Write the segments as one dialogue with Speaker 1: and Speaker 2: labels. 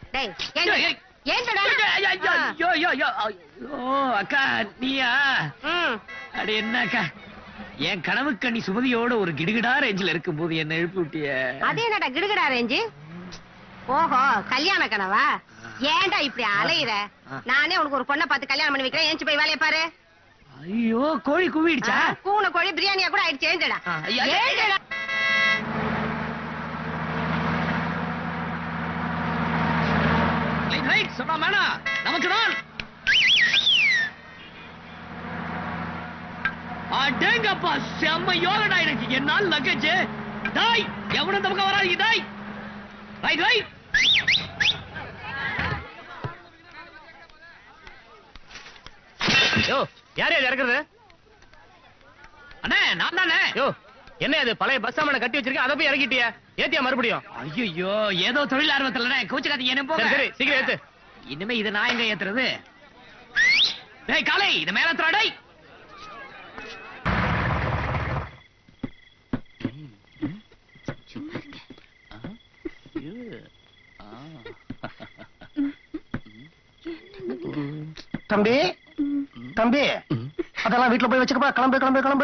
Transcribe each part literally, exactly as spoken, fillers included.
Speaker 1: அக்கா நீயா? அட என்ன அக்கா, என் கனவு கண்ணி சுமதியோட ஒரு கிடுகிடா ரேஞ்சில இருக்கும் போது என்ன எழுப்பி விட்டிய?
Speaker 2: அதே என்னடா கிடுகிடா ரேஞ்சு? ஓஹோ, கல்யாண கனவா? ஏன்டா இப்படி அலையிற? நானே உனக்கு ஒரு பொண்ணை பார்த்து கல்யாணம் பண்ணி வைக்கிறேன். ஏஞ்சி போய் வேலையை பாரு.
Speaker 1: ஐயோ, கோழி கூவிடுச்சா?
Speaker 2: கூன கோழி பிரியாணியா கூட ஆயிடுச்சு. ஏஞ்சடா ஏஞ்சடா.
Speaker 1: சொன்னா மேனா நமக்கு தான். அடேங்கப்பா, செம்ம யோகடா எனக்கு. என்னால் லக்கேஜ் டாய் எவனும் நமக்கு வராது. டாய் ரைட் ரைட்.
Speaker 3: யோ, யார் யார் இறக்குறது?
Speaker 1: அண்ணே நான் தானே.
Speaker 3: யோ, என்ன அது பழைய பஸ் சாமான கட்டி வச்சிருக்க, அதை போய் இறக்கிட்டியா? ஏத்தியா மறுபடியும்?
Speaker 1: ஐயோ, ஏதோ தொழில் ஆர்வத்துல கோச்சுக்காதீங்க. என்ன போங்க.
Speaker 3: சரி சீக்கிரம் ஏத்து.
Speaker 1: இனிமே இதை நான் எங்க ஏத்துறது? டேய் காலை, இத மேல ஏத்துறா. டேய்
Speaker 4: தம்பி தம்பி, அதெல்லாம் வீட்டுல போய் வச்சுக்கப்பா. கிளம்பு கிளம்பு கிளம்பு.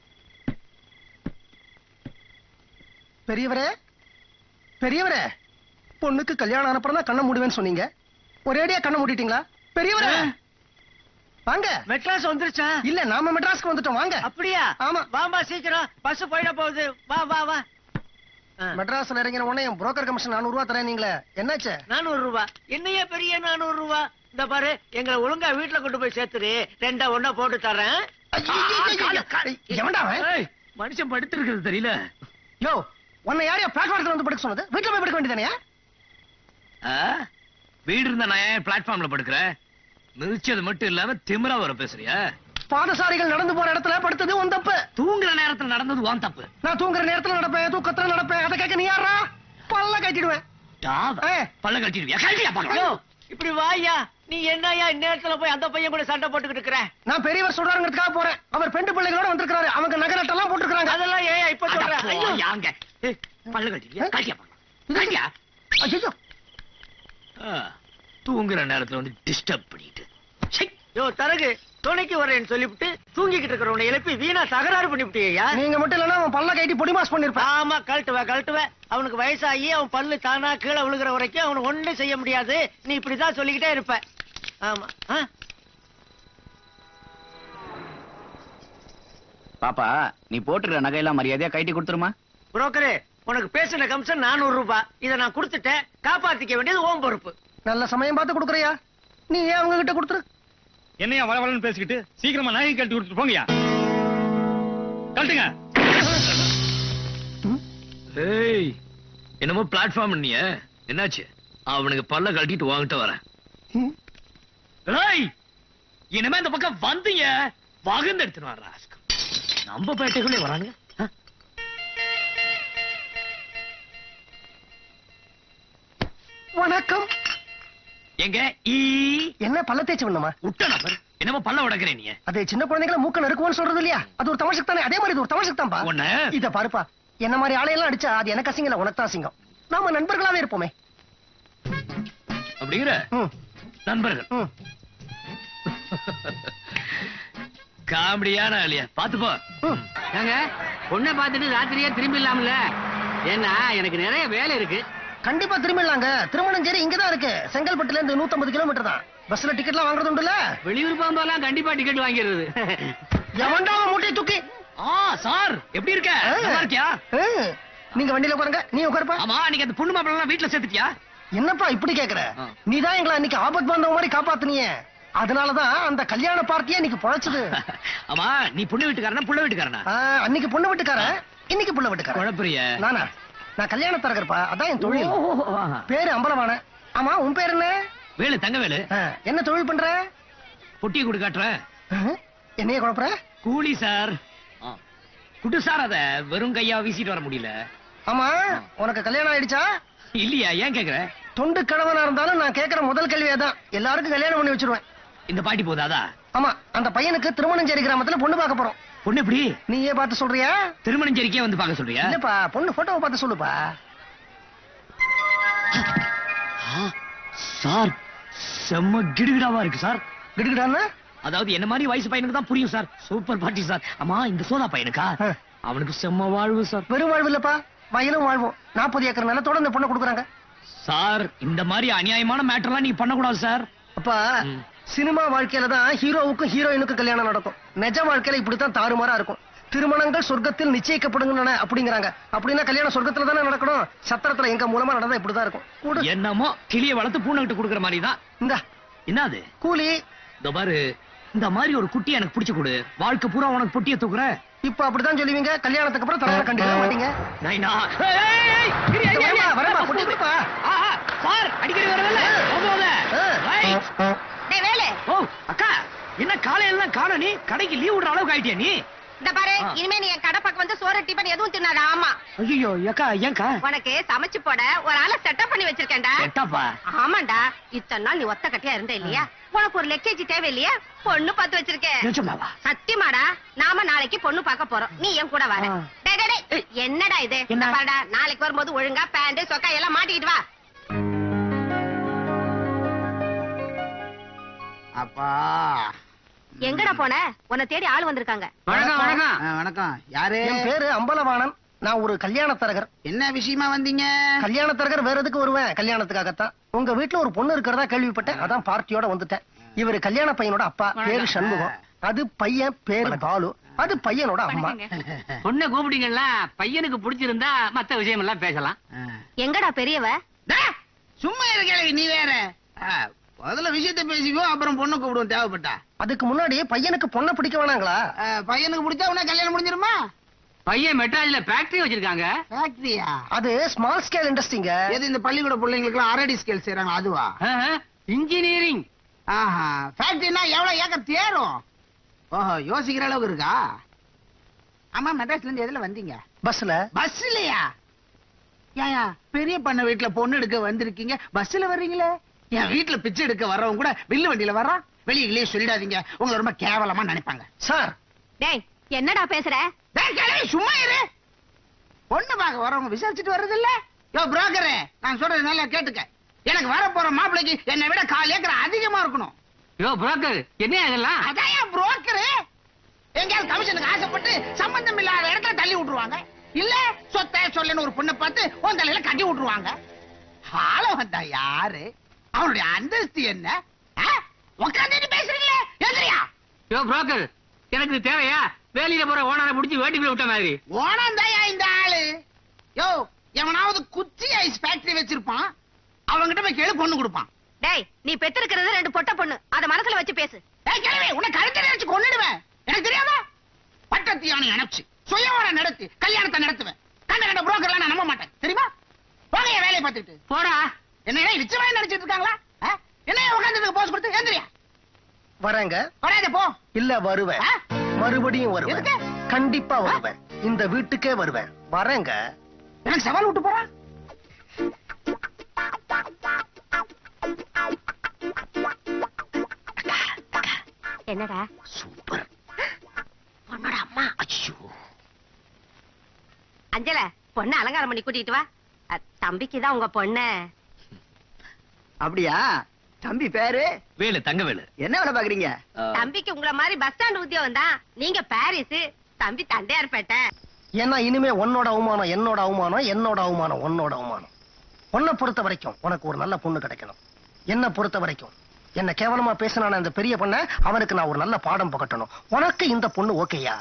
Speaker 4: பெரியவரே பெரியவரே, பொண்ணுக்கு கல்யாணம் அனுப்புறதா கண்ணை மூடுவேன்னு சொன்னீங்க. ஒரேடியா கண்ணை மூடிட்டீங்களா? பெரியவரே வாங்க.
Speaker 5: மெட்ராஸ் வந்துருச்சா?
Speaker 4: இல்ல, நாம மெட்ராஸ்க்கு வந்துட்டோம். வாங்க.
Speaker 5: அப்படியா?
Speaker 4: ஆமா.
Speaker 5: வாமா சீக்கிரம், பஸ் போயிட போகுது. வா வா வா.
Speaker 4: மெட்ராஸ்ல இறங்கின உடனே புரோக்கர் கமிஷன் நானூறு ரூபாய் தரேன். நீங்களே என்னாச்சு?
Speaker 5: நானூறு ரூபாய் என்னையே பெரிய நானூறு ரூபாய். இந்த பாரு, எங்களை ஒழுங்கா வீட்டுல கொண்டு போய் சேர்த்துரு. ரெண்டா ஒண்ணா போட்டு தரேன்.
Speaker 1: மனுஷன் படுத்து இருக்கிறது தெரியல.
Speaker 4: யோ, உன்னை யாரையா பிளாட்ஃபார்ம்ல வந்து படுக்க சொன்னது? வீட்டுல போய் படுக்க வேண்டியதானே?
Speaker 1: வீடு இருந்தா நான் பிளாட்ஃபார்ம்ல படுக்கிறேன். மிதிச்சது மட்டும் இல்லாம திமிரா வர பேசுறியா?
Speaker 4: பாதசாரிகள் நடந்து போற இடத்துல படுத்தது உன் தப்பு.
Speaker 1: தூங்குற நேரத்துல நடந்தது உன் தப்பு.
Speaker 4: நான் தூங்குற நேரத்துல நடப்பேன், தூக்கத்துல நடப்பேன். அதை கேட்க நீ யாரா? பல்ல கட்டிடுவேன்.
Speaker 1: பல்ல கட்டிடுவியா?
Speaker 5: இப்படி வாயா. நீ என்னையா இந்நேரத்துல போய் அந்த பையன் கூட சண்டை போட்டுக்கிட்டு இருக்கிற?
Speaker 4: நான் பெரியவர் சொல்றாருங்கிறதுக்காக போறேன். அவர் பெண்டு பிள்ளைகளோட வந்திருக்காரு. அவங்க நகரட்டெல்லாம் போட்டுருக்காங்க.
Speaker 5: அதெல்லாம் ஏன் இப்ப சொல்றேன்?
Speaker 1: பல்ல கட்டிடுவியா? கட்டியா?
Speaker 4: ஐயோ,
Speaker 1: தூங்குற நேரத்துல வந்து டிஸ்டர்ப் பண்ணிட்டு.
Speaker 5: யோ தரகு, துணைக்கு வரேன்னு சொல்லிவிட்டு தூங்கிக்கிட்டு இருக்கிறவனை எழுப்பி வீணா தகராறு பண்ணிவிட்டியா?
Speaker 4: நீங்க மட்டும் இல்லன்னா அவன் பல்ல கட்டி பொடி மாஸ் பண்ணிருப்பான்.
Speaker 5: ஆமா, கழட்டுவ கழட்டுவ. அவனுக்கு வயசாகி அவன் பல்லு தானா கீழே விழுகிற வரைக்கும் அவனு ஒண்ணும் செய்ய முடியாது. நீ இப்படிதான் சொல்லிக்கிட்டே இருப்ப. ஆமா.
Speaker 3: பாப்பா, நீ போட்டுக்கிற நகையெல்லாம் மரியாதையா கைட்டி கொடுத்துருமா?
Speaker 5: புரோக்கரே, உனக்கு பேசின கமிஷன் நானூறு ரூபாய். இதை நான் கொடுத்துட்டேன். காப்பாத்திக்க வேண்டியது ஓம் பொறுப்பு.
Speaker 4: நல்ல சமயம் பார்த்து கொடுக்குறியா? நீ ஏன் அவங்க கிட்ட கொடுத்துரு?
Speaker 3: என்னையா வளவளன்னு பேசிக்கிட்டு சீக்கிரமா நகை கழட்டி கொடுத்துட்டு போங்கயா. கழட்டுங்க.
Speaker 1: ஏய், என்னமோ பிளாட்ஃபார்ம் நீ என்னாச்சு? அவனுக்கு பல்ல கழட்டிட்டு வாங்கிட்டு வரேன். இனிமே இந்த பக்கம் வந்தீங்க வகுந்து எடுத்துட்டு வர்ற நம்ம பேட்டைக்குள்ளே வராங்க.
Speaker 4: வணக்கம்.
Speaker 1: எங்க
Speaker 4: என்ன பல்ல தேய்ச்சி வேணுமா?
Speaker 1: விட்ட நபர் என்னமோ பல்ல உடைக்கிறேன். நீ
Speaker 4: அதே சின்ன குழந்தைகளை மூக்க நறுக்குவான்னு சொல்றது இல்லையா? அது ஒரு தமாஷுக்கு தானே. அதே மாதிரி இது ஒரு தமாஷுக்கு தான்பா. இத பாருப்பா, என்ன மாதிரி ஆளையெல்லாம் அடிச்சா அது எனக்கு அசிங்கம் இல்ல, உனக்கு தான் அசிங்கம். நாம நண்பர்களாவே இருப்போமே.
Speaker 1: அப்படிங்கிற நண்பர்கள் காமெடியான ஆளியா பாத்துப்போ.
Speaker 6: ஏங்க, பொண்ணை பார்த்துட்டு ராத்திரியே திரும்பி இல்லாமல? ஏன்னா எனக்கு நிறைய வேலை இருக்கு.
Speaker 4: கண்டிப்பா திரும்பிடலாங்க. திருமணம் சரி இங்கதான் இருக்கு. செங்கல்பட்டுல இருந்து நூத்தி ஐம்பது கிலோமீட்டர் தான். பஸ்ல டிக்கெட் எல்லாம் வாங்குறது உண்டுல?
Speaker 6: வெளியூர் போகும்போதெல்லாம் கண்டிப்பா டிக்கெட் வாங்கிடுறது.
Speaker 4: எவன்டாவ மூட்டை தூக்கி.
Speaker 1: ஆ சார், எப்படி இருக்க? நல்லா இருக்கியா?
Speaker 4: நீங்க வண்டியில உட்காருங்க. நீ உட்காருப்பா.
Speaker 1: ஆமா, நீங்க அந்த பொண்ணு மாப்பிள்ளை எல்லாம் வீட்டுல சேர்த்துட்டியா?
Speaker 4: என்னப்பா இப்படி கேக்குற? நீதான் எங்களை அன்னைக்கு ஆபத் பாந்தவ மாதிரி காப்பாத்துனிய. அதனாலதான் அந்த கல்யாண பார்ட்டியா இன்னைக்கு பொழைச்சது.
Speaker 1: ஆமா, நீ பொண்ணு வீட்டுக்காரனா புள்ள வீட்டுக்காரனா?
Speaker 4: அன்னைக்கு பொண்ணு வீட்டுக்காரன், இன்னைக்கு புள்ள வீட்டுக்காரன்.
Speaker 1: குழப்பறிய
Speaker 4: நானா? நான் கல்யாண தரகர்ப்பா. அதான் என் தொழில். பேரு அம்பலவான. ஆமா, உன் பேர் என்ன?
Speaker 1: வேலு, தங்கவேலு.
Speaker 4: என்ன தொழில் பண்ற?
Speaker 1: பொட்டியை குடு காட்டுற.
Speaker 4: என்னைய குழப்பற?
Speaker 1: கூலி சார். குடு சார், அத வெறும் கையா வீசிட்டு வர முடியல.
Speaker 4: ஆமா, உனக்கு கல்யாணம் ஆயிடுச்சா?
Speaker 1: இல்லையா? ஏன் கேக்குற?
Speaker 4: தொண்டு கணவனா இருந்தாலும் நான் கேக்குற முதல் கேள்வியதான். எல்லாருக்கும் கல்யாணம் பண்ணி வச்சிருவேன்.
Speaker 1: இந்த பாட்டி போதாதா?
Speaker 4: ஆமா, அந்த பையனுக்கு திருமணஞ்சேரி கிராமத்துல பொண்ணு பார்க்க போறோம்.
Speaker 1: பொண்ணு எப்படி?
Speaker 4: நீயே பார்த்து சொல்றியா?
Speaker 1: திருமணஞ்சேரிக்கே வந்து பார்க்க சொல்றியா?
Speaker 4: இல்லப்பா, பொண்ணு போட்டோவை பார்த்து சொல்லுப்பா.
Speaker 1: சார் செம்ம கிடுகிடாவா இருக்கு சார்.
Speaker 4: கிடுகிடான்னா
Speaker 1: அதாவது என்ன மாதிரி வயசு பையனுக்கு தான் புரியும் சார். Super party sir. ஆமா இந்த சோதா பையனுக்கா? அவனுக்கு செம்ம வாழ்வு சார்.
Speaker 4: வெறும் வாழ்வு இல்லப்பா, வயலும் வாழ்வோம். நாற்பது ஏக்கர் நிலத்தோட இந்த பொண்ணை கொடுக்குறாங்க
Speaker 1: சார். இந்த மாதிரி அநியாயமான மேட்டர்லாம் நீ பண்ணக்கூடாது சார்.
Speaker 4: அப்பா சினிமா வாழ்க்கையில தான் ஹீரோவுக்கும் ஹீரோயினுக்கும் கல்யாணம் நடக்கும். நிஜ வாழ்க்கையில இப்படித்தான் தாறுமாறா இருக்கும். திருமணங்கள் சொர்க்கத்தில் நிச்சயிக்கப்படுகின்றன அப்படிங்கிறாங்க. அப்படின்னா கல்யாணம் சொர்க்கத்துல தானே நடக்கணும். சத்திரத்துல எங்க மூலமா நடந்தா இப்படிதான் இருக்கும்.
Speaker 1: என்னமோ கிளிய வளர்த்து பூனை கிட்ட கொடுக்குற மாதிரி தான்.
Speaker 4: இந்த
Speaker 1: என்னது
Speaker 4: கூலி?
Speaker 1: இந்த பாரு, இந்த மாதிரி ஒரு குட்டி எனக்கு பிடிச்சு கொடு. வாழ்க்கை பூரா உனக்கு பொட்டிய தூக்குற.
Speaker 4: இப்ப அப்படிதான் சொல்லுவீங்க. கல்யாணத்துக்கு அப்புறம் தலைவரை கண்டிப்பா மாட்டீங்க.
Speaker 1: நைனா சார் அடிக்கடி வரல.
Speaker 2: டேய் வேலு.
Speaker 1: ஓ அக்கா, என்ன காலையில காண நீ? கடைக்கு லீவ் விடுற அளவுக்கு ஆயிட்டியா நீ?
Speaker 2: இந்த பாரு, இனிமே நீ என் கடை பக்கம் வந்து சோறு டிபன் எதுவும் தின்னாத. ஆமா.
Speaker 1: ஐயோ அக்கா, ஏன்க்கா?
Speaker 2: உனக்கு சமைச்சு போட ஒரு ஆளை செட்டப் பண்ணி வச்சிருக்கேன்டா.
Speaker 1: செட்டப்பா?
Speaker 2: ஆமாண்டா. இத்தனை நாள் நீ ஒத்த கட்டியா இருந்த இல்லையா? உனக்கு ஒரு லக்கேஜ் தேவை இல்லையா? பொண்ணு பார்த்து வச்சிருக்கேன்.
Speaker 1: நிஜமாவா?
Speaker 2: சத்தியமாடா. நாம நாளைக்கு பொண்ணு பார்க்க போறோம். நீ என் கூட வர. டேய் டேய் டேய், என்னடா இது?
Speaker 1: என்ன?
Speaker 2: பாருடா, நாளைக்கு வரும்போது ஒழுங்கா பேண்ட் சொக்கா எல்லாம் மாட்டிக்கிட்டு வா.
Speaker 5: அப்பா
Speaker 2: எங்கடா போன? உன்னை தேடி ஆள் வந்திருக்காங்க.
Speaker 6: வணக்கம் வணக்கம்.
Speaker 5: ஆ, வணக்கம். யாரு?
Speaker 4: என் பேரு அம்பலவாணன். நான் ஒரு கல்யாண தரகர்.
Speaker 5: என்ன விஷயமா வந்தீங்க?
Speaker 4: கல்யாண தரகர் வேற எதுக்கு வருவேன்? கல்யாணத்துக்காகத்தான். உங்க வீட்டுல ஒரு பொண்ணு இருக்கிறதா கேள்விப்பட்டேன். அதான் பார்ட்டியோட வந்துட்டேன். இவரு கல்யாண பையனோட அப்பா, பேரு சண்முகம். அது பையன் பேரு பாலு. அது பையனோட அம்மா.
Speaker 6: பொண்ணை கூப்பிட்டீங்களா? பையனுக்கு பிடிச்சிருந்தா மத்த விஷயம் எல்லாம் பேசலாம்.
Speaker 2: எங்கடா பெரியவ?
Speaker 5: சும்மா இருக்க நீ வேற. முதல்ல விஷயத்த பேசிக்கோ, அப்புறம் பொண்ணு கூப்பிடுவோம் தேவைப்பட்டா.
Speaker 4: அதுக்கு முன்னாடி பையனுக்கு பொண்ணை பிடிக்க வேணாங்களா?
Speaker 5: பையனுக்கு பிடிச்சா உடனே கல்யாணம் முடிஞ்சிருமா?
Speaker 6: பையன் மெட்ராஸ்ல ஃபேக்டரி வச்சிருக்காங்க.
Speaker 5: ஃபேக்டரியா?
Speaker 4: அது ஸ்மால் ஸ்கேல் இண்டஸ்ட்ரிங்க.
Speaker 5: எது இந்த பள்ளிக்கூட பிள்ளைங்களுக்கு எல்லாம் அரடி ஸ்கேல் செய்யறாங்க அதுவா?
Speaker 6: இன்ஜினியரிங்.
Speaker 5: ஆஹா, ஃபேக்டரினா எவ்வளவு ஏக்கர் தேரும்? ஓஹோ, யோசிக்கிற அளவுக்கு இருக்கா? ஆமா, மெட்ராஸ்ல இருந்து எதுல வந்தீங்க?
Speaker 4: பஸ்ல.
Speaker 5: பஸ் இல்லையா? ஏயா பெரிய பண்ண வீட்டுல பொண்ணு எடுக்க வந்திருக்கீங்க, பஸ்ல வர்றீங்களே? என் வீட்டுல பிச்சை எடுக்க வர்றவங்க கூட வில்லு வண்டியில வர்றான். வெளியிலேயே சொல்லிடாதீங்க, உங்களை ரொம்ப கேவலமா நினைப்பாங்க.
Speaker 4: சார்.
Speaker 2: டேய் என்னடா பேசுற?
Speaker 5: டேய் கிளவி, சும்மா இரு. பொண்ணு பார்க்க வரவங்க விசாரிச்சுட்டு வர்றது இல்ல? யோ புரோக்கரே, நான் சொல்றது நல்லா கேட்டுக்க. எனக்கு வர போற மாப்பிளைக்கு என்னை விட கால் ஏக்கர் அதிகமா இருக்கணும்.
Speaker 6: யோ புரோக்கர், என்ன இதெல்லாம்?
Speaker 5: அதான் ஏன் புரோக்கரு? எங்கேயாவது கமிஷனுக்கு ஆசைப்பட்டு சம்பந்தம் இல்லாத இடத்துல தள்ளி விட்டுருவாங்க. இல்ல சொத்தை சொல்லுன்னு ஒரு பொண்ணை பார்த்து உன் தலையில கட்டி விட்டுருவாங்க. ஆள வந்தா யாரு? அவனுடைய அந்தஸ்து என்ன? உட்காந்து பேசுறீங்களே, எதிரியா?
Speaker 6: யோ புரோக்கர், எனக்கு இது தேவையா? வேலையில போற ஓனரை பிடிச்சி வேட்டிக்குள்ள விட்ட மாதிரி.
Speaker 5: ஓனந்தாயா இந்த ஆளு? யோ, எவனாவது குச்சி ஐஸ் ஃபேக்டரி வச்சிருப்பான், அவங்கிட்ட போய் கேளு, பொண்ணு கொடுப்பான்.
Speaker 2: டேய் நீ பெற்றிருக்கிறது ரெண்டு பொட்ட பொண்ணு, அத மனசுல வச்சு பேசு.
Speaker 5: டேய் கிழவி, உன்னை கழுத்துல வச்சு கொன்னுடுவேன். எனக்கு தெரியாதா? பட்டத்து யானை அணைச்சு சுயவரம் நடத்தி கல்யாணத்தை நடத்துவேன். கண்ட கண்ட புரோக்கர்லாம் நான் நம்ப மாட்டேன், தெரியுமா? போங்க என் வேலையை பார்த்துட்டு.
Speaker 6: போடா.
Speaker 5: என்ன நிச்சயமா நினைச்சிட்டு இருக்காங்களா? என்ன உட்காந்துட்டு போஸ் கொடுத்து எந்திரியா?
Speaker 4: வரேங்க.
Speaker 5: வராத போ.
Speaker 4: இல்ல வருவேன், மறுபடியும் வருவேன்.
Speaker 5: எதுக்கு?
Speaker 4: கண்டிப்பா வருவேன். இந்த வீட்டுக்கே வருவேன். வரேங்க.
Speaker 5: எனக்கு சவால் விட்டு போறா.
Speaker 2: என்னடா?
Speaker 1: சூப்பர்.
Speaker 2: பொண்ணோட அம்மா.
Speaker 1: ஐயோ
Speaker 2: அஞ்சல, பொண்ணு அலங்காரம் பண்ணி கூட்டிட்டு வா. தம்பிக்குதான் உங்க பொண்ணு.
Speaker 5: அப்படியா? தம்பி பேரு
Speaker 1: வேலு, தங்க வேலு.
Speaker 5: என்ன வேலை பாக்குறீங்க?
Speaker 2: தம்பிக்கு உங்கள மாதிரி பஸ் ஸ்டாண்ட் உத்தியோகம் தான். நீங்க பாரிஸ், தம்பி தண்டையார்பேட்டை.
Speaker 4: ஏன்னா இனிமே உன்னோட அவமானம் என்னோட அவமானம், என்னோட அவமானம் உன்னோட அவமானம். உன்னை பொறுத்த வரைக்கும் உனக்கு ஒரு நல்ல பொண்ணு கிடைக்கணும். என்ன பொறுத்த வரைக்கும் என்ன கேவலமா பேசினான அந்த பெரிய பொண்ண அவனுக்கு நான் ஒரு நல்ல பாடம் புகட்டணும். உனக்கு இந்த பொண்ணு ஓகேயா?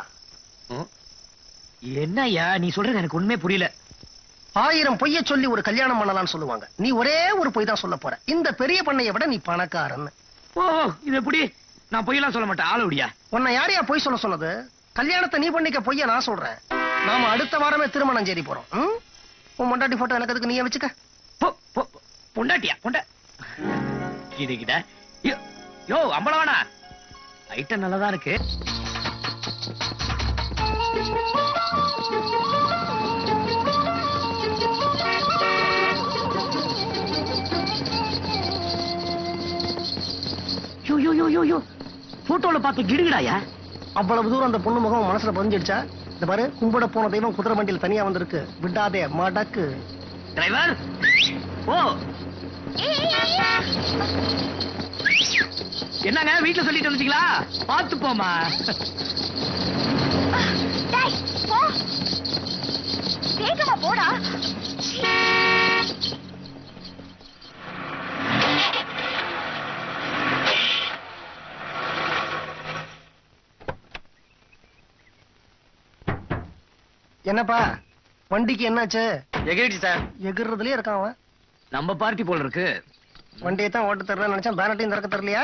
Speaker 1: என்னய்யா நீ சொல்றது எனக்கு உண்மையே புரியல.
Speaker 4: ஆயிரம் பொய்ய சொல்லி ஒரு கல்யாணம் பண்ணலாம்னு சொல்லுவாங்க. நீ ஒரே ஒரு பொய் தான் சொல்ல போற. இந்த பெரிய பண்ணைய விட நீ பணக்காரன்னு.
Speaker 1: ஓ, இது எப்படி? நான் பொய்யெல்லாம் சொல்ல மாட்டேன், ஆள விடியா.
Speaker 4: உன்னை யாரையா பொய் சொல்ல சொன்னது? கல்யாணத்தை நீ பண்ணிக்க பொய்ய நான் சொல்றேன். நாம அடுத்த வாரமே திருமணம் செய்தி போறோம். உன் பொண்டாட்டி போட்டோ எனக்கு அதுக்கு நீயே வச்சுக்க.
Speaker 1: பொண்டாட்டியா? பொண்டா கிட்ட யோ அம்பளவானா, ஐட்டம் நல்லதா இருக்கு. போட்டோல பார்த்து கிடுகிடாயா?
Speaker 4: அவ்வளவு தூரம் அந்த பொண்ணு முகம் மனசுல பதிஞ்சிடுச்சா? இந்த பாரு, கும்பிட போன தெய்வம் குதிரை வண்டியில் தனியா வந்திருக்கு. விடாதே மடக்கு.
Speaker 1: டிரைவர், ஓ என்னங்க வீட்டுல சொல்லிட்டு வந்துட்டீங்களா? பாத்து போமா.
Speaker 7: டேய் போ வேகமா போடா.
Speaker 4: என்னப்பா வண்டிக்கு என்னாச்சு?
Speaker 3: எகிரிச்சு சார்.
Speaker 4: எகிர்றதுலயே இருக்கான் அவன்.
Speaker 1: நம்ம பார்ட்டி போல இருக்கு.
Speaker 4: வண்டியை தான் ஓட்ட தெரியல நினைச்சேன், பேனட்டையும் திறக்க தெரியலையா?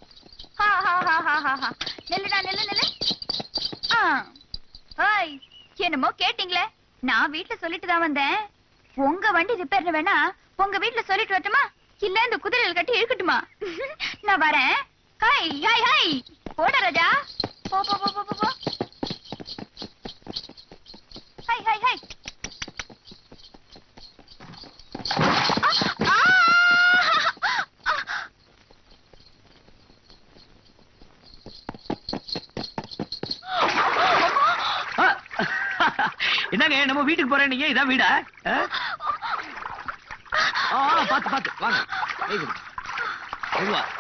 Speaker 7: நில்லுடா நில்லு நில்லு. ஹாய், என்னமோ கேட்டீங்களே, நான் வீட்டுல சொல்லிட்டு தான் வந்தேன். உங்க வண்டி ரிப்பேர் வேணா உங்க வீட்டுல சொல்லிட்டு வரட்டுமா, இல்ல இந்த குதிரையில் கட்டி இழுக்கட்டுமா? நான் வரேன். ஹாய் ஹாய் ஹாய் போட ராஜா, போ போ போ போ போ. Hi hi hi.
Speaker 1: என்னங்க நம்ம வீட்டுக்கு போறேன், நீங்க இதான் வீடா? பாத்து பாத்து வாங்க. மெதுவா.